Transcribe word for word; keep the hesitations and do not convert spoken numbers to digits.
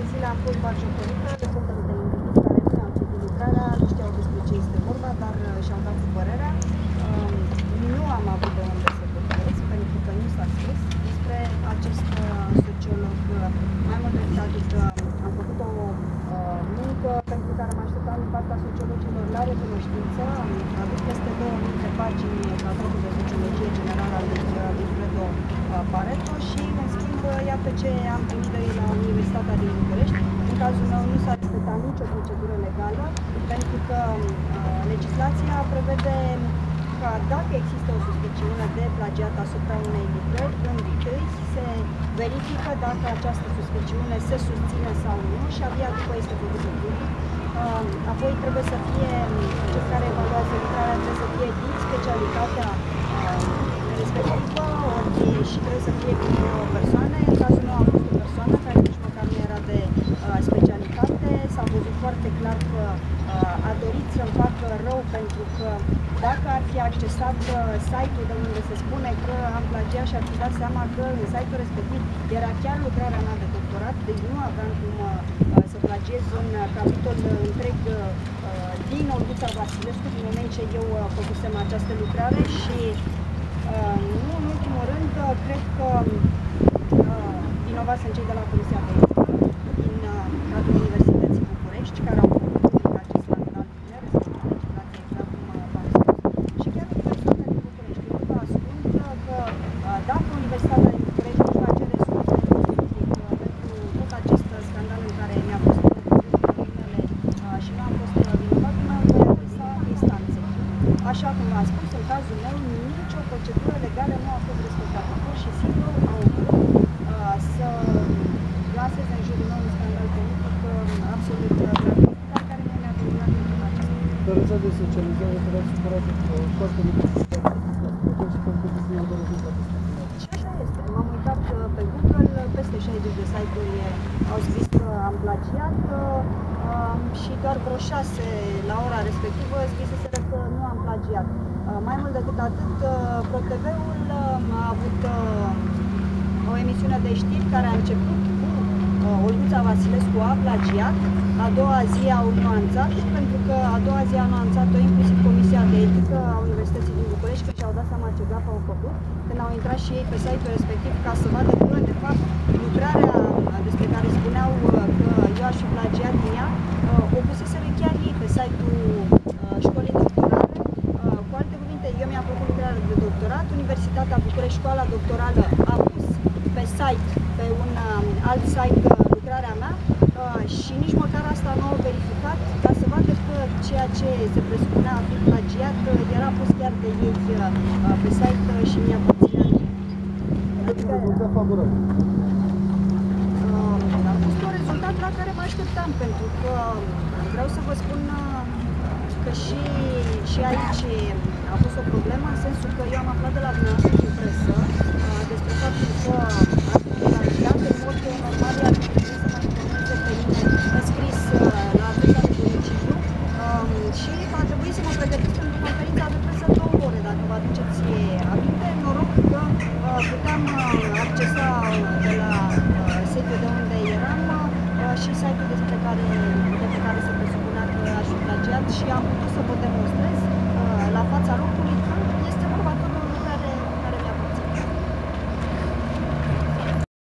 zile am fost batjocorită de sutele de indivizi care nu i-au citit lucrarea, nu știau despre ce este vorba, dar și-au dat cu părerea. Nu am avut de unde să vorbesc, pentru că nu s-a scris despre acest sociolog. Mai mult decât atât, am făcut o muncă pentru care mă așteptam din partea sociologilor la recunoștință. Am adus peste două mii de pagini cadrul de sociologie generală al lui Fredo Pareto și, în schimb, iată ce am primit de ei la Universitatea din București. În cazul meu nu s-a respectat nicio procedură legală, pentru că uh, legislația prevede că dacă există o suspiciune de plagiat asupra unei lucrări, întâi se verifică dacă această suspiciune se susține sau nu și abia după este făcută public. Uh, apoi trebuie să fie, cel care evaluează lucrarea trebuie să fie din specialitatea uh, respectivă, ori și trebuie să fie o persoană. În cazul meu a fost o persoană care nici măcar nu era de uh, specialitate. S-a văzut foarte clar că uh, a dorit să-mi facă rău, pentru că dacă ar fi accesat uh, site-ul de unde se spune că am plagiat și ar fi dat seama că în site-ul respectiv era chiar lucrarea mea de doctorat, deci nu aveam cum uh, să plagiez un uh, capitol întreg uh, din Olguța Vasilescu, din moment ce eu uh, făcusem această lucrare. Și uh, nu în ultimul rând, uh, cred că uh, vinovați sunt cei de la Comisia de Etică din uh, cadrul Universității București, care au făcut public acest scandal de respectiv legislație, exact cum uh, v-am spus. Și chiar Universitatea din București, eu nu vă ascund că uh, dacă Universitatea din București nu va cere scuze public uh, pentru tot acest scandal în care mi-a fost numele uh, și nu am fost vinovat, mă voi adresa instanței. Așa cum v-am spus, în cazul meu, nicio procedură legală nu a fost respectată. Pur și simplu au vrut uh, să laseze în jurul meu un scandal politic uh, absolut gratuit, dar care nu mi-a terminat niciun acesta. Dar rețea de socializare care a supărat foarte mult și așa este. M-am uitat pe Google, peste șaizeci de site-uri au scris că am plagiat uh, și doar vreo șase la ora respectivă scriseseră că nu am plagiat. Uh, mai mult decât atât, uh, ProTV-ul uh, a avut uh, o emisiune de știri care a început cu uh, Olguța Vasilescu a plagiat, a doua zi au nuanțat, pentru că a doua zi a nuanțat-o inclusiv Comisia de Etică a Universității din București, că și-au dat seama ce gafă au făcut, când au intrat și ei pe site-ul respectiv ca să vadă că, de fapt, lucrarea despre care spuneau că eu aș fi plagiat din ea, o puseseră chiar ei pe site-ul școlii doctorale. Cu alte cuvinte, eu mi-am făcut lucrarea de doctorat, Universitatea București, școala doctorală, a pus pe site, pe un alt site, lucrarea mea și nici măcar asta nu au verificat, ca să vadă că ceea ce se presupunea a fi plagiat era pus chiar de ei pe site și mi-a puținat. Adică a fost un rezultat la care mă așteptam, pentru că vreau să vă spun că și, și aici a fost o problemă, în sensul că eu am aflat de la dumneavoastră din presă despre faptul că